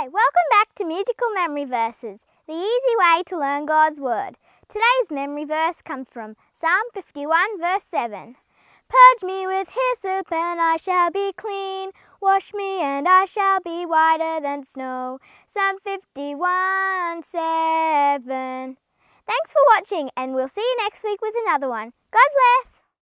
Hi, welcome back to Musical Memory Verses, the easy way to learn God's Word. Today's memory verse comes from Psalm 51 verse 7. Purge me with hyssop and I shall be clean. Wash me and I shall be whiter than snow. Psalm 51 7. Thanks for watching and we'll see you next week with another one. God bless.